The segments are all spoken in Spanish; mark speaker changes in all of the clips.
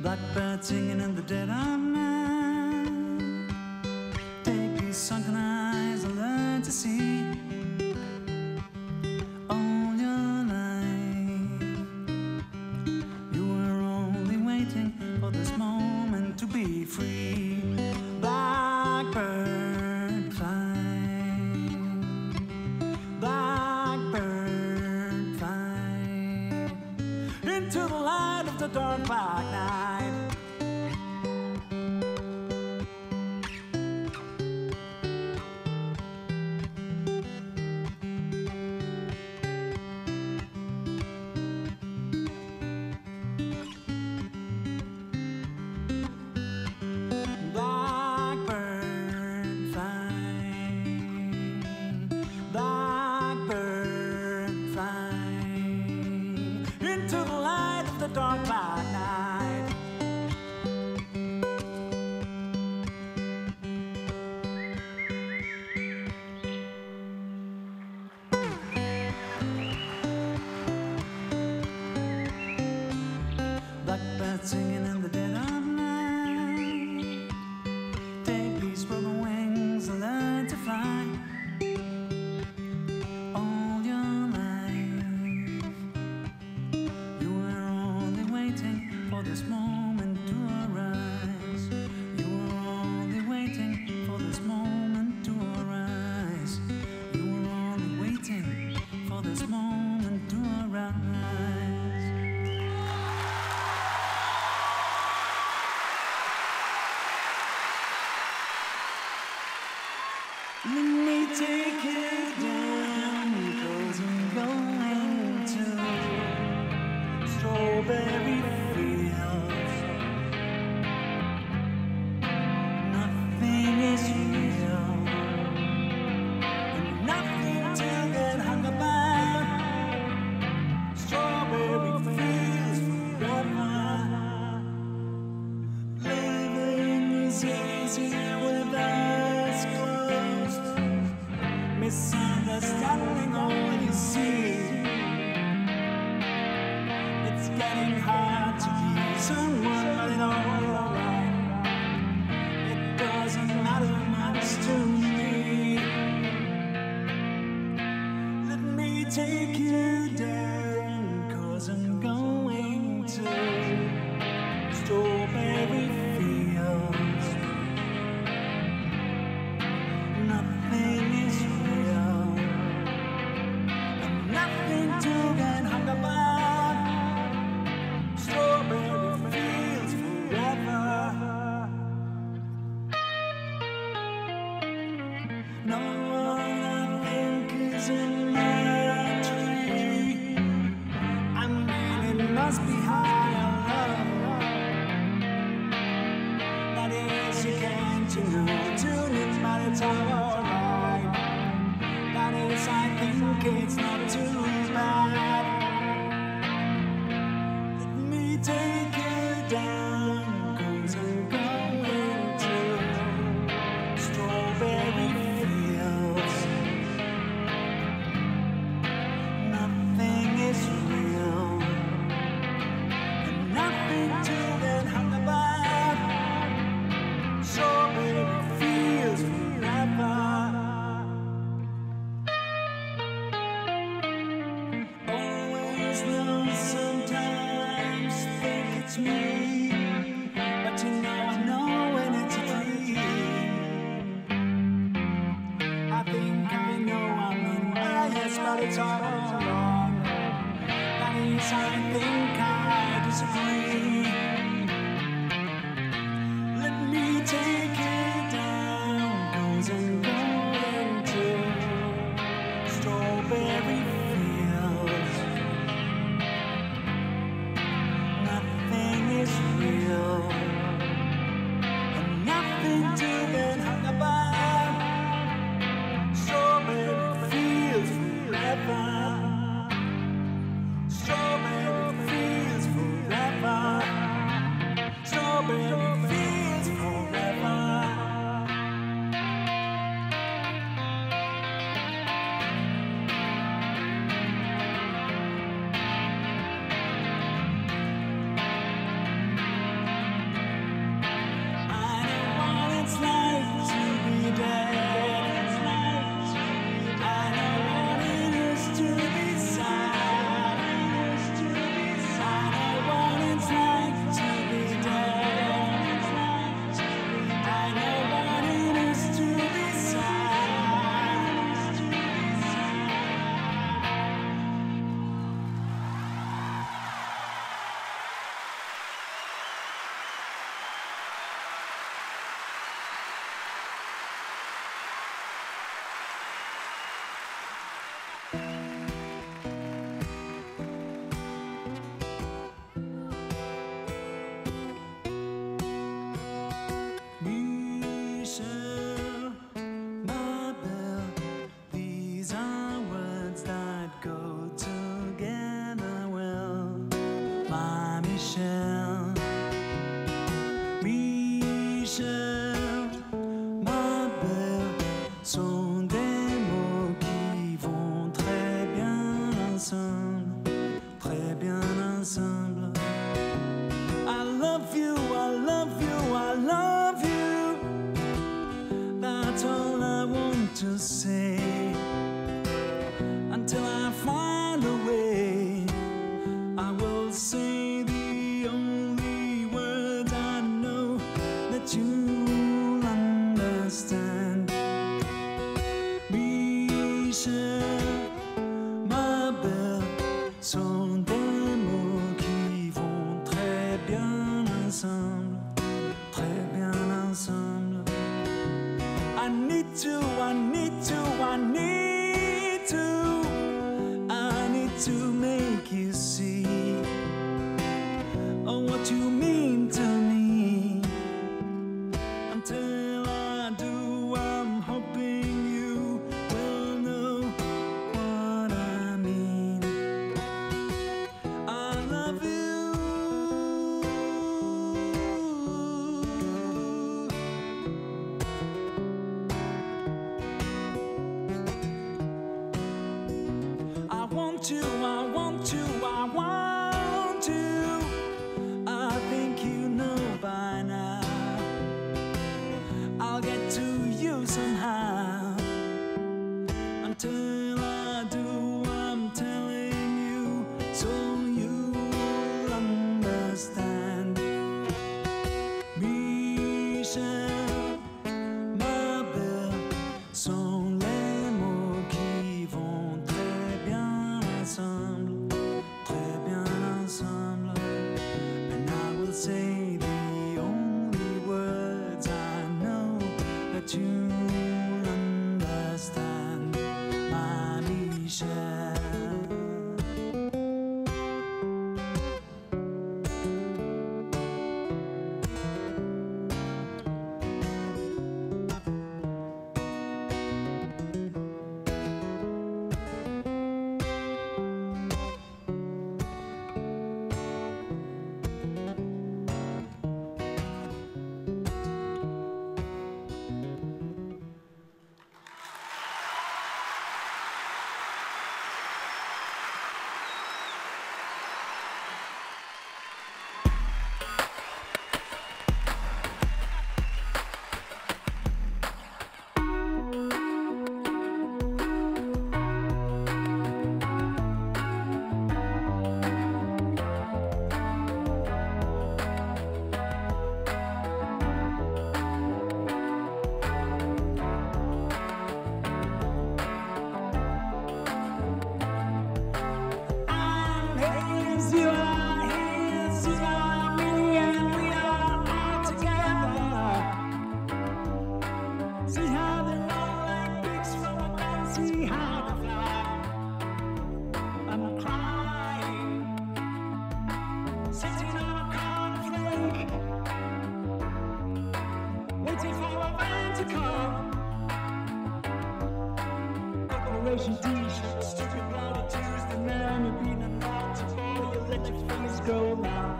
Speaker 1: Blackbird singing in the dead of night. Take these sunken eyes and learn to see. All your life you were only waiting for this moment to be free. Blackbird fly, blackbird fly into the light of the dark black night. Dark black night. Blackbird singing in the dead of night. Take these broken wings and learn to fly. All your life you were only waiting for this moment to arise. You were only waiting for this moment to arise. You were only waiting for this moment to arise. Let me take you down, 'cause I'm going to strawberry fields. Nothing is real, and nothing to get hung about. Strawberry fields forever. Living is easy with eyes closed. Misunderstanding all you see. It's getting hard to be someone, but it's alright. It doesn't matter much to me. Let me take you down, 'cause I'm going to strawberry fields. Nothing is real, and nothing to get hung about. Strawberry fields forever. No one I think is in my tree. I mean, it must be high or low. That is, you can't tune it, but it's alright. That is, I think it's not too bad. Let me take you down, 'cause I'm going to strawberry fields. Nothing is real, and nothing to get hung about. Strawberry fields forever. Always know, sometimes think it's me, but you know I know when it's a dream. I think I know I'm in bias, but it's all wrong. That is, I think I disagree. Let me take you down, 'cause I'm going to strawberry fields. Nothing is real, and nothing to get hung about. Strawberry fields forever. Strawberry fields forever. Strawberry fields forever. sont des mots qui vont très bien ensemble, très bien ensemble. I need to, I need to, I need to, I need to make you see what you mean to me. Until I do, I'm hoping you will know what I mean. I love you. I want you, I want you, I want you. I think you know by now. I'll get to you somehow. Until I do, I'm telling you, so you'll understand. Michel, ma belle, sont les mots qui vont très bien ensemble, très bien ensemble. And I will say the only words I know that you'll understand, my Michelle. T-shirt, stupid bloody Tuesday, man, you've been a naughty boy, you let your face go now.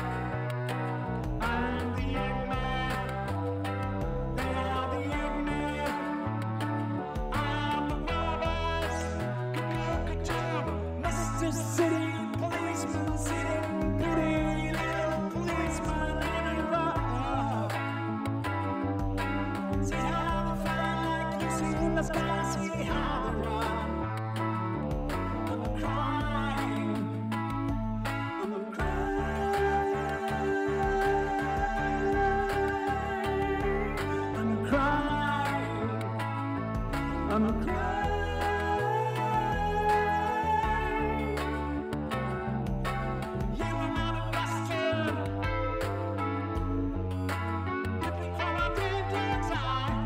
Speaker 1: I'm the young man, they are the young man. I'm the robbers, Mr. City policeman, sitting pretty little policeman in a rock. See how they fly like you see in the sky, see how they run. I'm crying. You are not a bastard, looking for a dead dog's eye.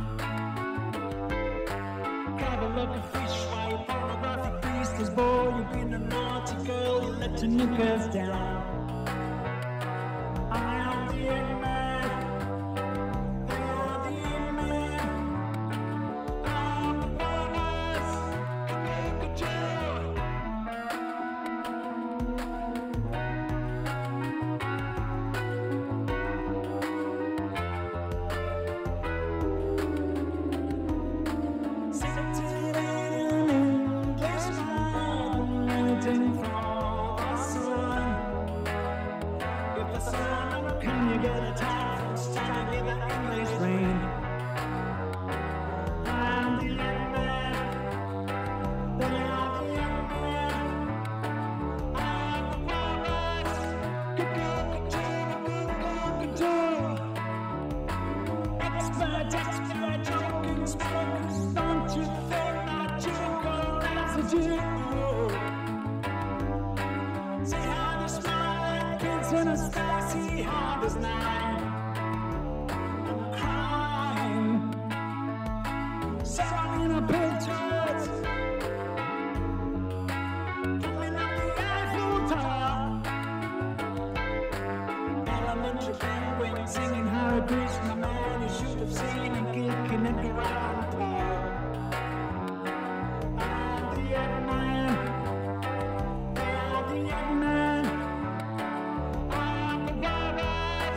Speaker 1: Gotta look a fish while you pornographic beasters, boy. You've been a naughty girl, you let your knickers down. I am the young man, they are the young man. Don't you think that you can in a spicy harvest night. I'm crying, selling a pictures, coming up the Eiffel Tower. Elementary penguin singing Hare Krishna, man, you should have seen him kicking at the round tower. And the Eggman, the Eggman, I'm the virus.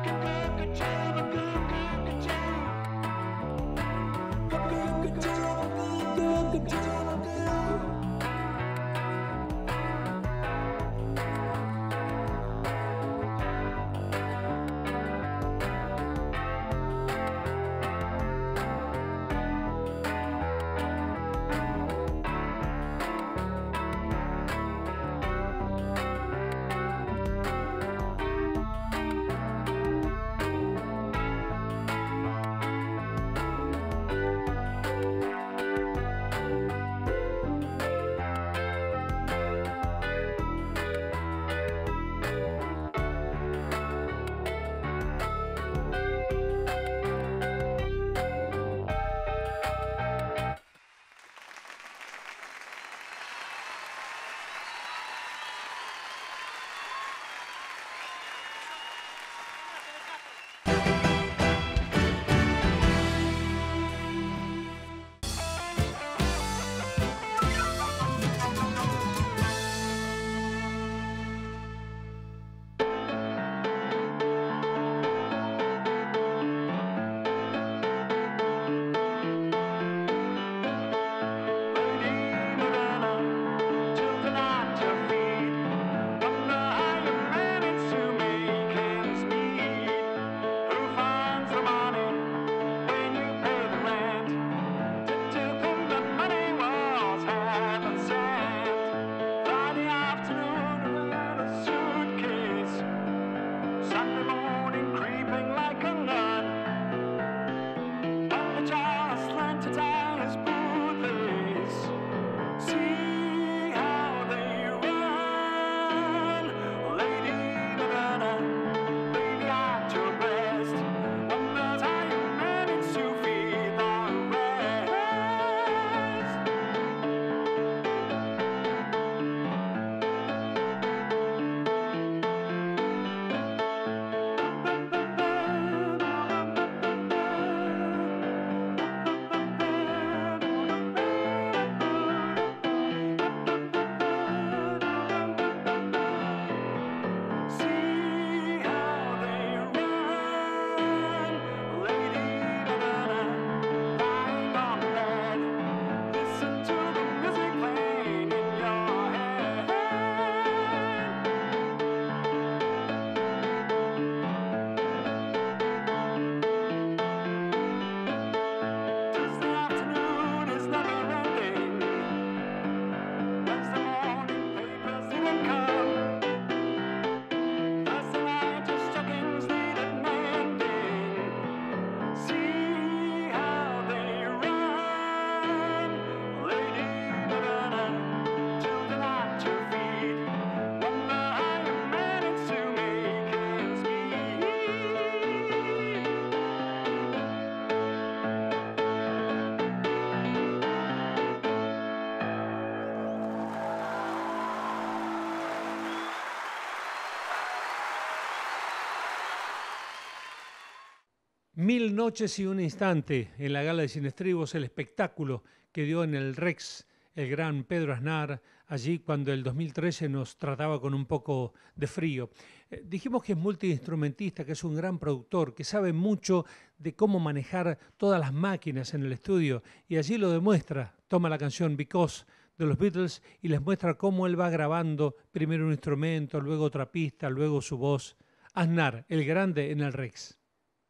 Speaker 2: Mil noches y un instante en la gala de Sin Estribos, el espectáculo que dio en el Rex el gran Pedro Aznar, allí cuando el 2013 nos trataba con un poco de frío. Dijimos que es multiinstrumentista, que es un gran productor, que sabe mucho de cómo manejar todas las máquinas en el estudio, y allí lo demuestra. Toma la canción Because de los Beatles y les muestra cómo él va grabando primero un instrumento, luego otra pista, luego su voz. Aznar, el grande en el Rex.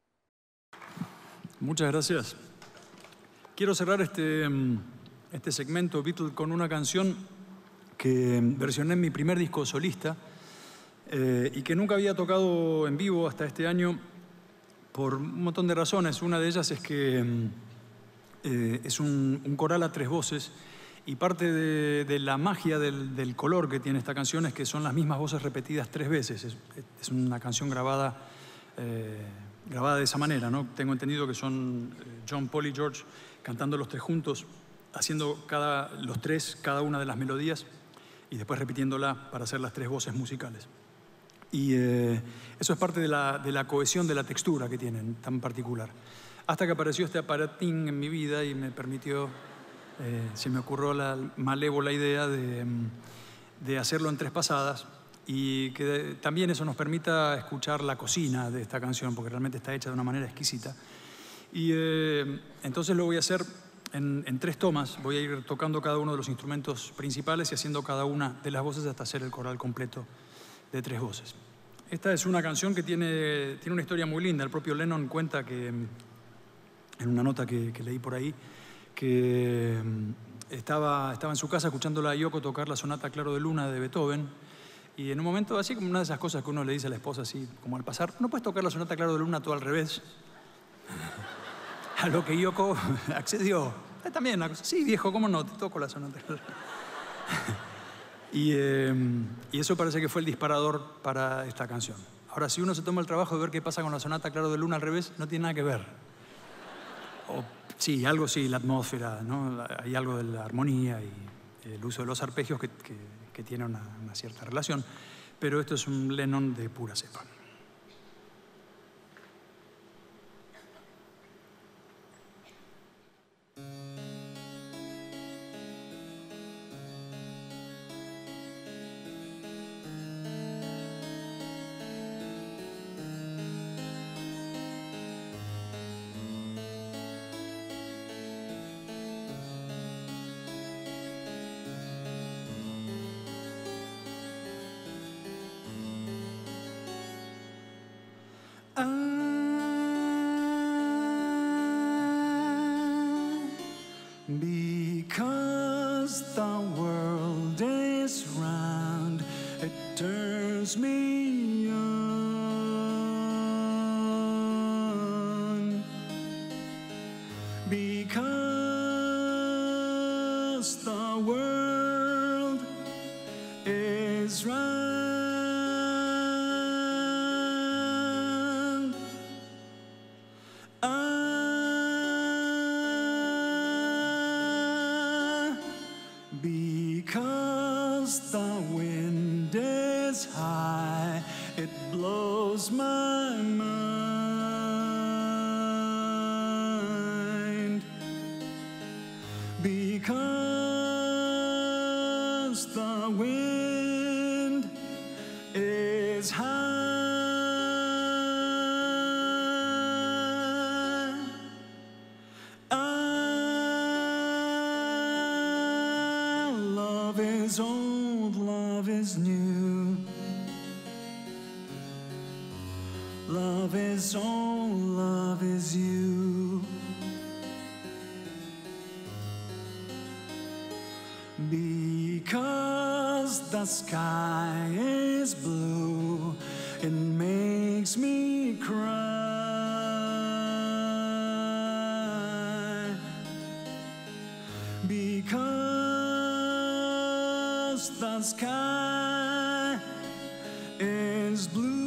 Speaker 3: Muchas gracias. Quiero cerrar este segmento Beatles con una canción que versioné en mi primer disco solista y que nunca había tocado en vivo hasta este año por un montón de razones. Una de ellas es que es un coral a tres voces Y parte de la magia del color que tiene esta canción es que son las mismas voces repetidas 3 veces. Es una canción grabada de esa manera, ¿no? Tengo entendido que son John, Paul y George cantando los 3 juntos, haciendo los 3 cada una de las melodías y después repitiéndola para hacer las 3 voces musicales. Y eso es parte de la cohesión de la textura que tienen tan particular. Hasta que apareció este aparatín en mi vida y me permitió, se me ocurrió la malévola idea de hacerlo en 3 pasadas y que también eso nos permita escuchar la cocina de esta canción, porque realmente está hecha de una manera exquisita. Y entonces lo voy a hacer en 3 tomas. Voy a ir tocando cada uno de los instrumentos principales y haciendo cada una de las voces hasta hacer el coral completo de 3 voces. Esta es una canción que tiene una historia muy linda. El propio Lennon cuenta que, en una nota que leí por ahí, que estaba en su casa escuchándola a Yoko tocar la sonata Claro de Luna de Beethoven, y en un momento, así como una de esas cosas que uno le dice a la esposa, así como al pasar, ¿no puedes tocar la sonata Claro de Luna todo al revés? A lo que Yoko accedió. También una cosa, sí, viejo, ¿cómo no? Te toco la sonata. Y eso parece que fue el disparador para esta canción. Ahora, si uno se toma el trabajo de ver qué pasa con la sonata Claro de Luna al revés, no tiene nada que ver. Sí, algo sí, la atmósfera, ¿no? Hay algo de la armonía y el uso de los arpegios que tiene una cierta relación, pero esto es un Lennon de pura cepa. Because the world is round, it turns me on. Because the world is round, because the wind is high, it blows my mind. Because the wind is high, love is old, love is new. Love is all, love is you. Because the sky is blue, it makes me cry. Because the sky is blue.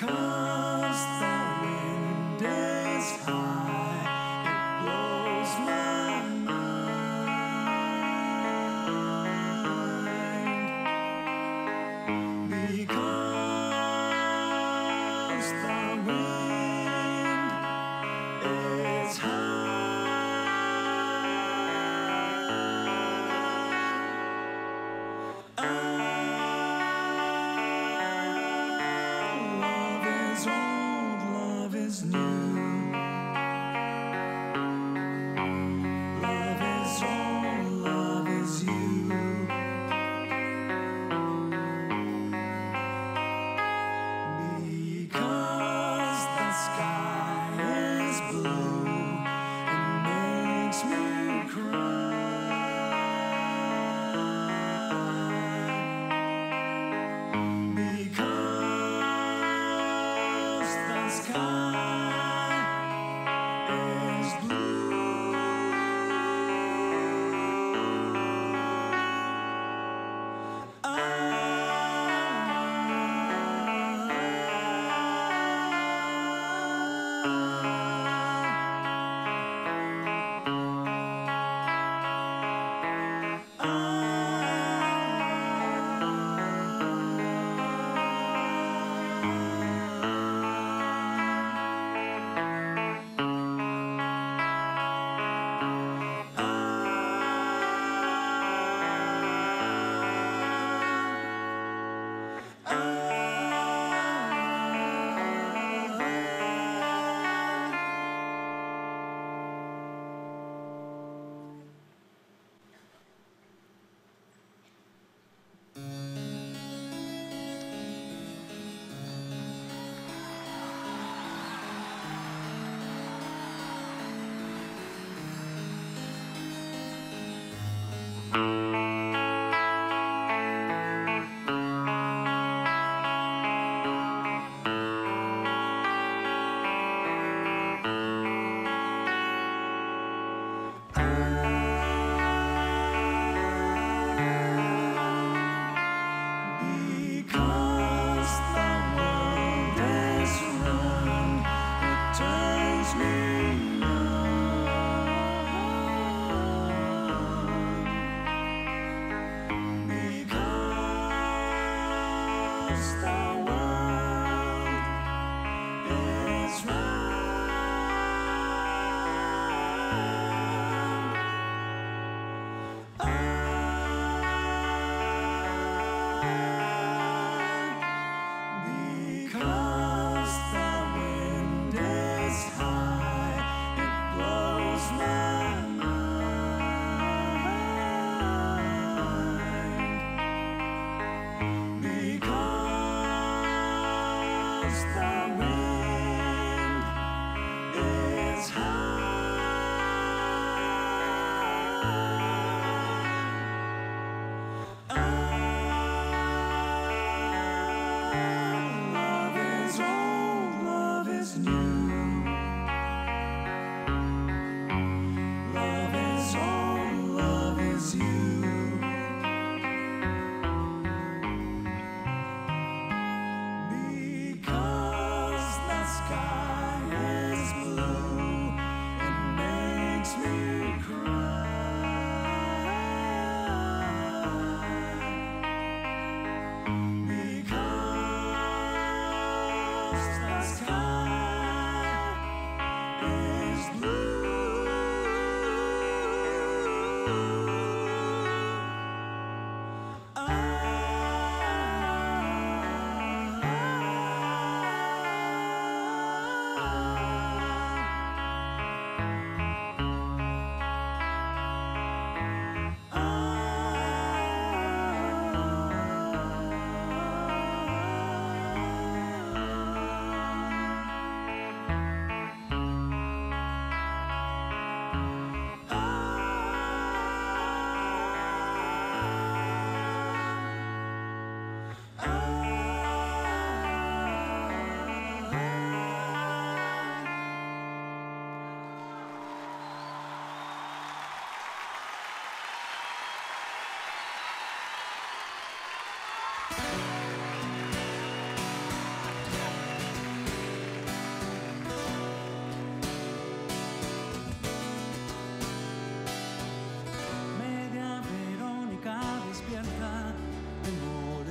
Speaker 1: Because the wind is high, it blows my mind. Because the wind is high. Love is old, love is new. Love is old, love is you. Because the sky is blue, it makes me cry. Because the sky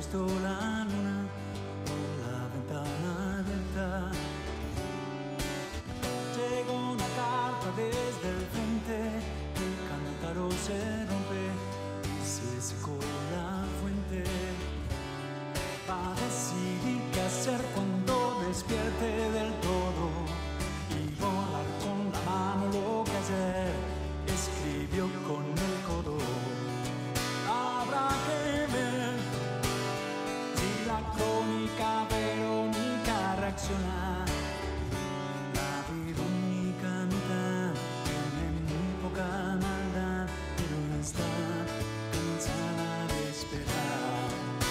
Speaker 1: visto la luna por la ventana abierta. Llegó una carta desde el frente, el cántaro se rompe y se secó la fuente. Va a decidir qué hacer cuando despierte del todo y borrar con la mano lo que ayer escribió con el codo. Habrá que ver si la crónica Verónica reacciona. La Verónica mitad tiene muy poca maldad, pero está cansada de esperar.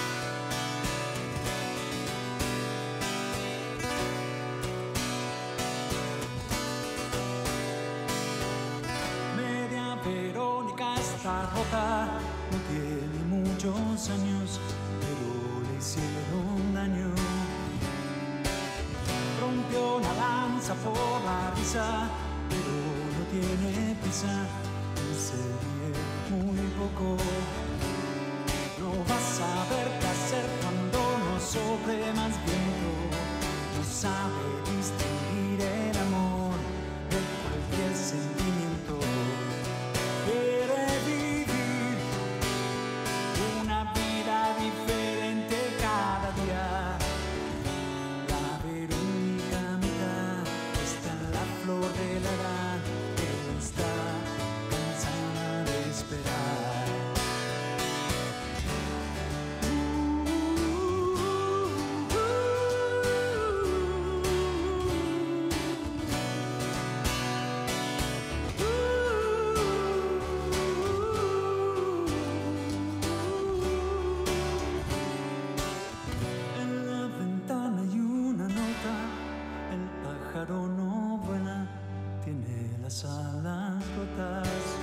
Speaker 1: Media Verónica está rota, no tiene muchos años, pero le hicieron daño. Rompió una lanza por la risa, pero no tiene prisa y se ríe muy poco. No vas a saber qué hacer cuando no sobre más viento. No sabe distinguir el amor de cualquier sentimiento. Quiere vivir una vida diferente cada día. La Verónica mitad está en la flor de la edad, pero está cansada de esperar. En la ventana hay una nota, el pájaro no vuela, tiene las alas rotas.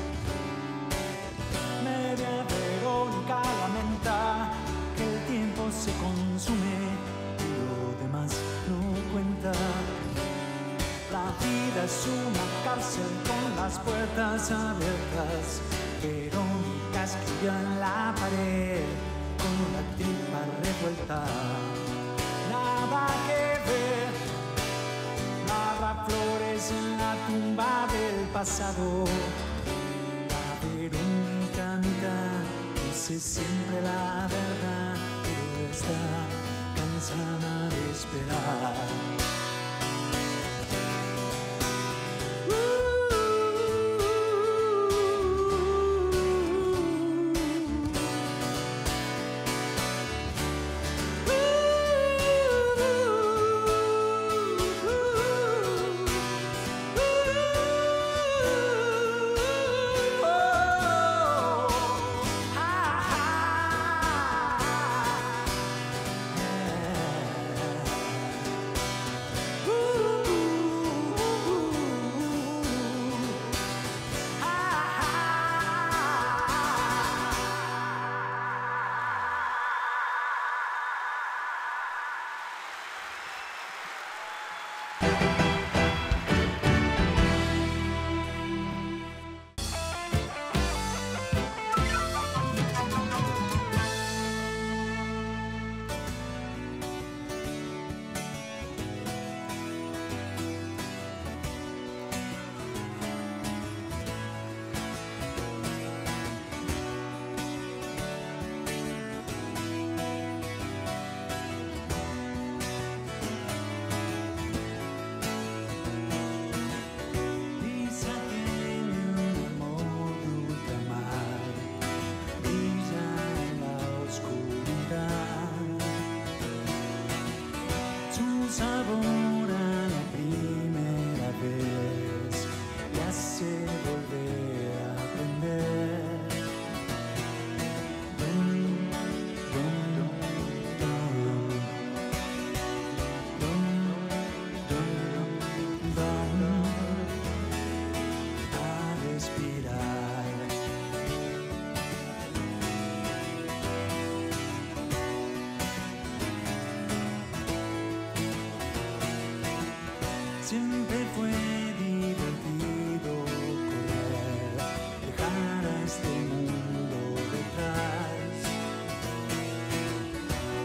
Speaker 1: Media Verónica lamenta que el tiempo se consume y lo demás no cuenta. La vida es una cárcel con las puertas abiertas. Verónica escribió en la pared con la tripa revuelta. Nada que ver, narra flores en la tumba del pasado. La Verónica mitad dice siempre la verdad, pero está cansada de esperar. Siempre fue divertido correr, dejar a este mundo detrás.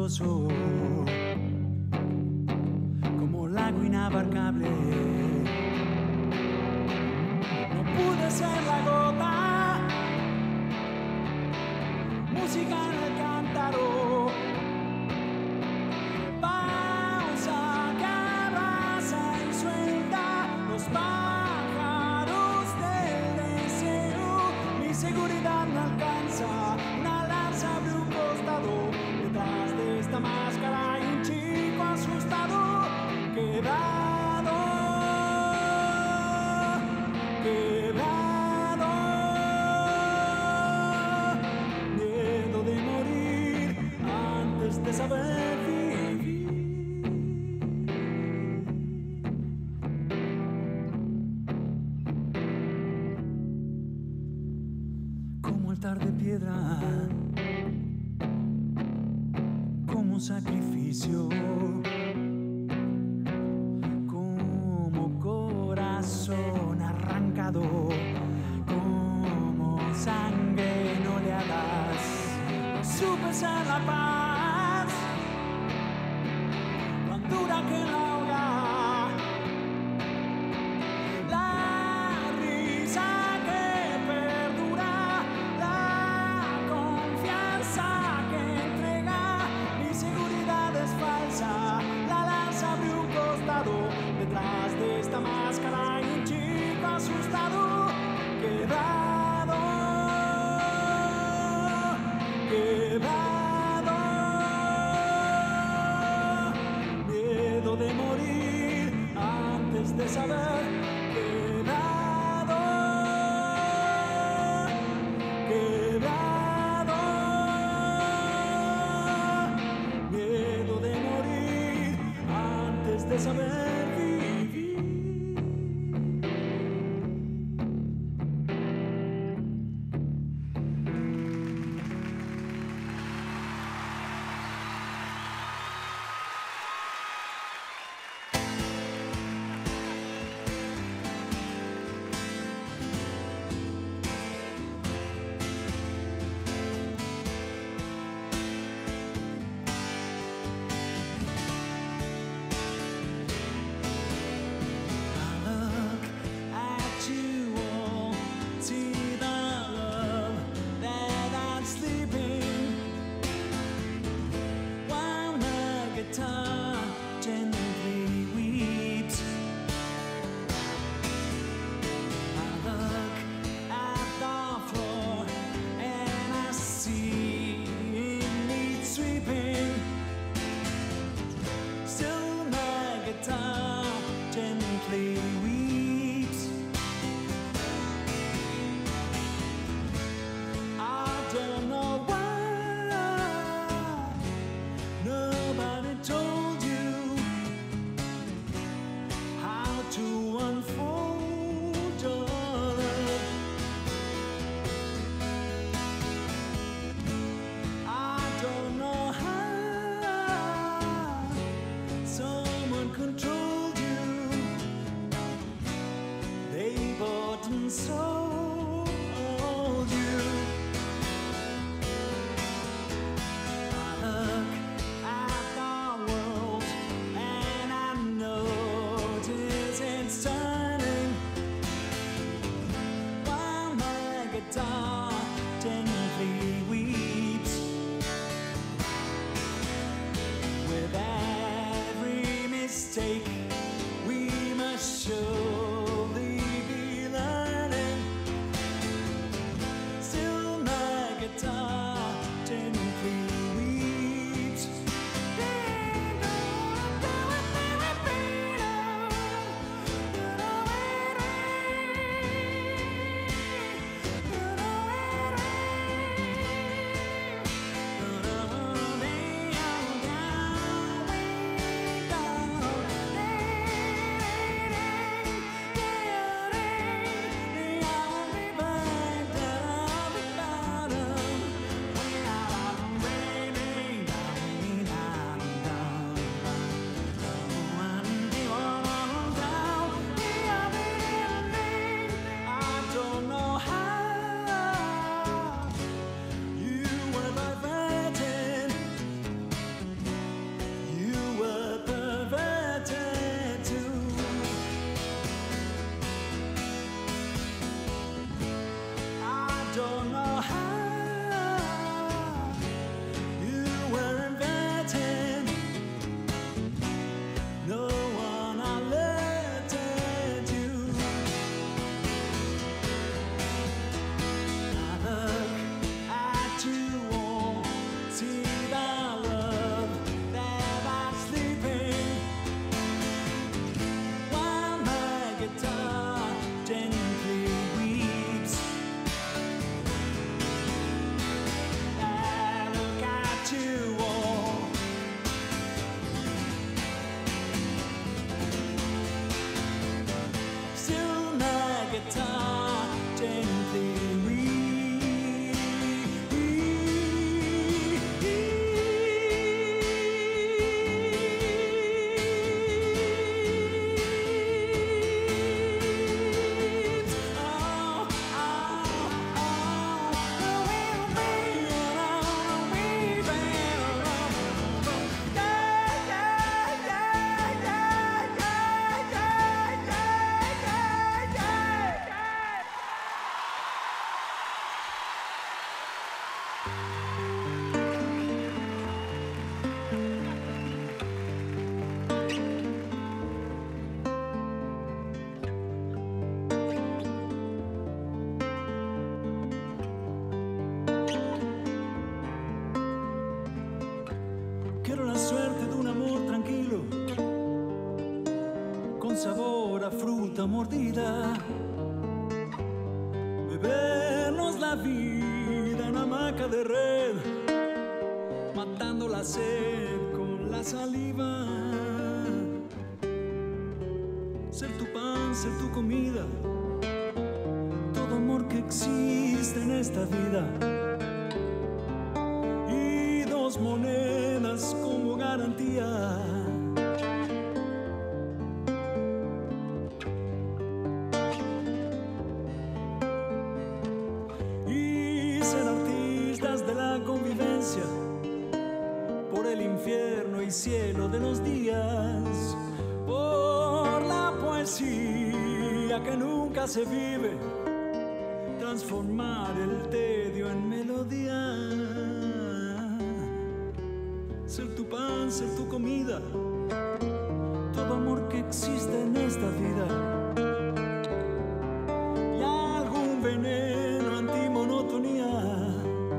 Speaker 1: peligroso, como lago inabarcable. No pude ser la gota, música en el cántaro, pausa que abraza y suelta los pájaros del deseo. Mi seguridad no alcanza, una lanza abre un costado. Detrás de esta máscara hay un chico asustado, quebrado, quebrado. Miedo de morir antes de saber vivir. Como altar de piedra, como sacrificio, como corazón arrancado, como sangre en oleadas. No supe ser la paz, tan dura que la ahoga, la risa que perdura, la confianza que entrega. Mi seguridad es falsa, la lanza abrió un costado. Detrás de esta máscara hay un chico asustado, quebrado, quebrado. Miedo de morir antes de saber, quebrado, quebrado. Miedo de morir antes de saber vivir.
Speaker 3: cuarta mordida, bebernos la vida en hamaca de red, matando la sed con la saliva. Ser tu pan, ser tu comida, todo amor que existe en esta vida. Y dos monedas como garantía. Y ser artistas de la convivencia, por el infierno y cielo de los días, por la poesía que nunca se vive, transformar el tedio en melodía. Ser tu pan, ser tu comida, todo amor que existe en esta vida. Y algún veneno antimonotonía.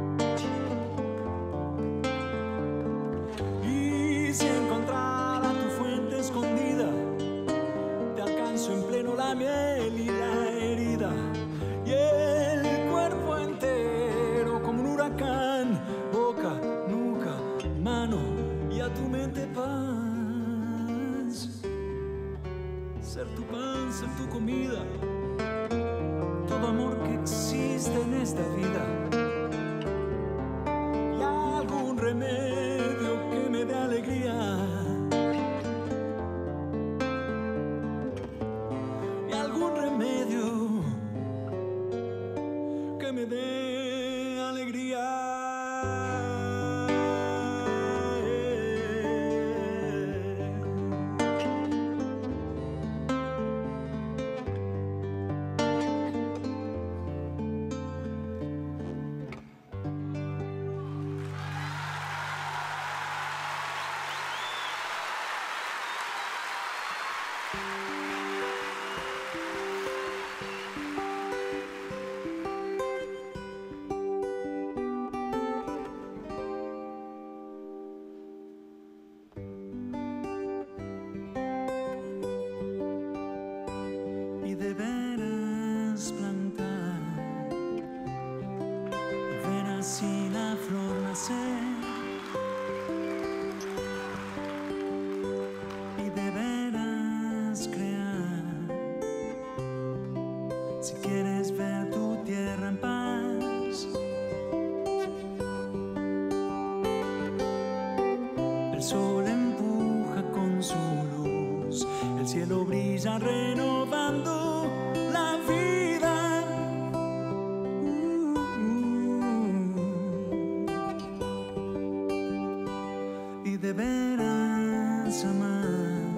Speaker 3: Y si encontrara tu fuente escondida, te alcanzo en pleno la miel y la herida. Y el cuerpo entero como un huracán, boca, nuca, mano y a tu mente paz. Ser tu pan, ser tu comida, todo amor que existe en esta vida. Y algún remedio que me dé alegría. Y algún remedio que me dé alegría. Y de veras plantar, ver así la flor nacer. Y de veras crear, si quieres ver tu tierra en paz. El sol empuja con su luz, el cielo brilla renovando la vida. Y de veras amar,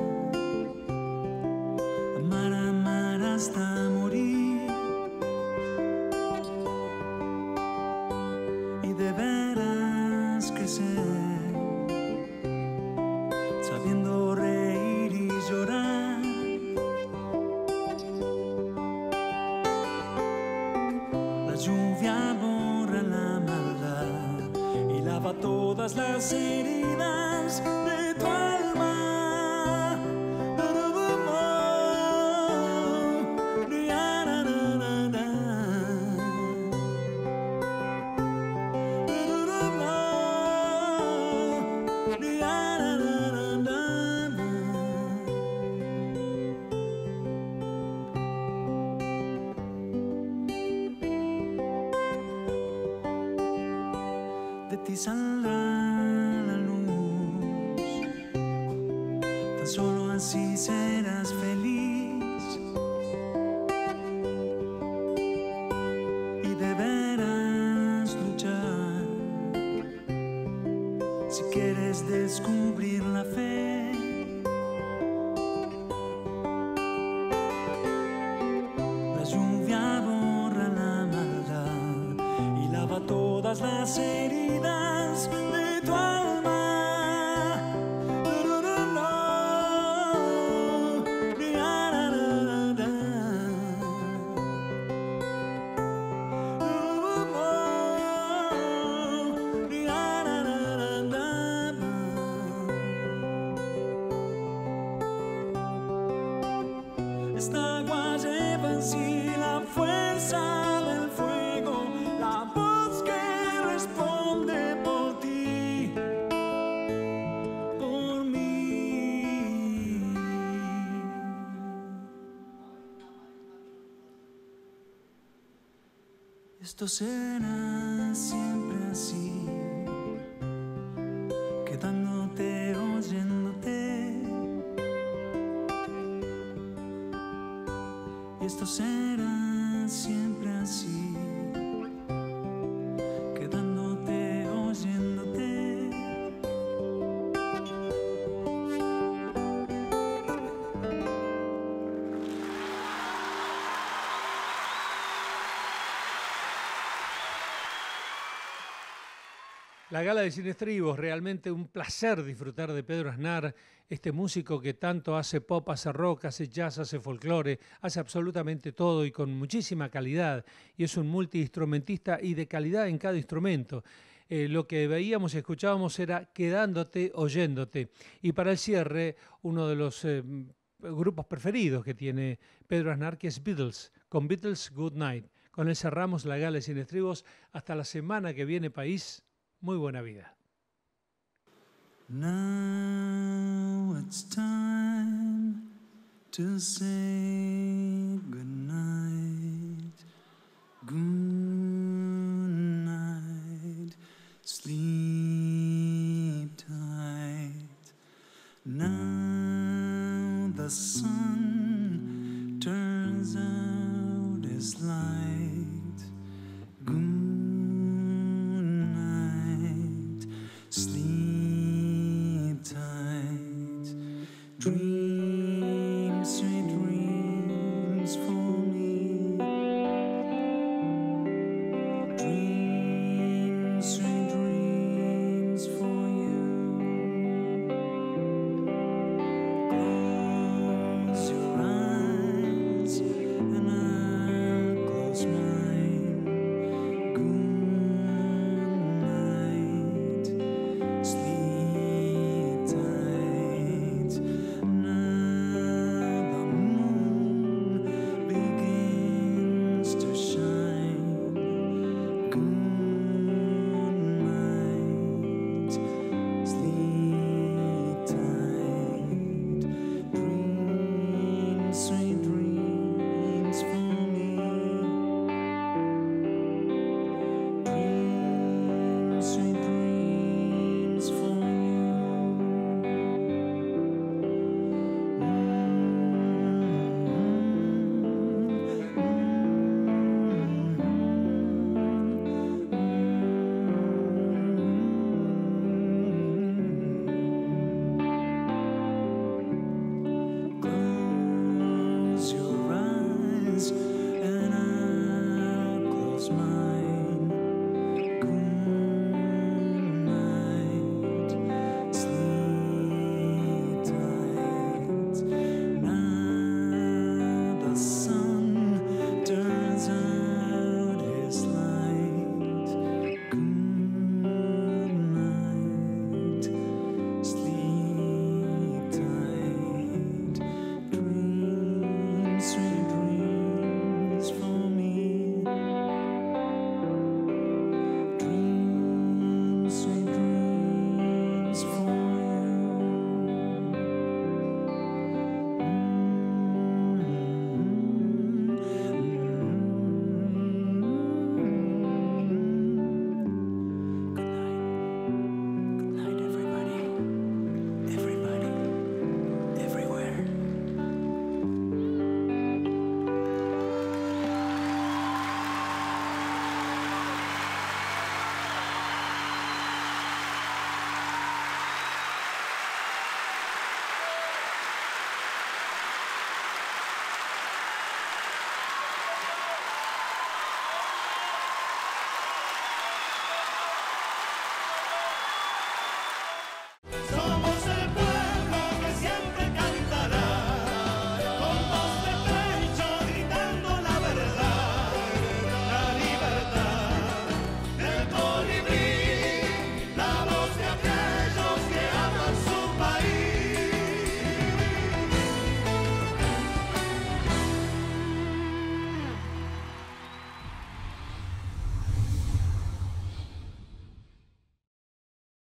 Speaker 3: amar, amar hasta morir. Y de veras crecer, sabiendo reír y llorar. La lluvia borra la maldad y lava todas las heridas de tu alma. De ti saldrá la luz, tan solo así serás feliz. Y deberás luchar si quieres descubrir la fe. La lluvia borra la maldad y lava todas las heridas de tu alma. Está
Speaker 1: Esto será siempre así, quedándote, oyéndote. Y esto será siempre así, quedándote, oyéndote.
Speaker 2: La gala de Sin Estribos, realmente un placer disfrutar de Pedro Aznar, este músico que tanto hace pop, hace rock, hace jazz, hace folclore, hace absolutamente todo y con muchísima calidad. Y es un multiinstrumentista y de calidad en cada instrumento. Lo que veíamos y escuchábamos era Quedándote, oyéndote. Y para el cierre, uno de los grupos preferidos que tiene Pedro Aznar, que es Beatles, con Beatles Good Night. Con él cerramos la gala de Sin Estribos. Hasta la semana que viene, país. Muy buena vida.
Speaker 1: Now it's time to say